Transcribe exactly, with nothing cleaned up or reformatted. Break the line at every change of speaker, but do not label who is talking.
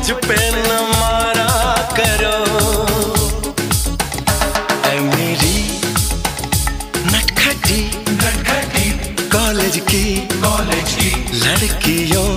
मुझ पे न मारा करो। ऐ मेरी नटखटी नटखटी कॉलेज की कॉलेज की लड़कियों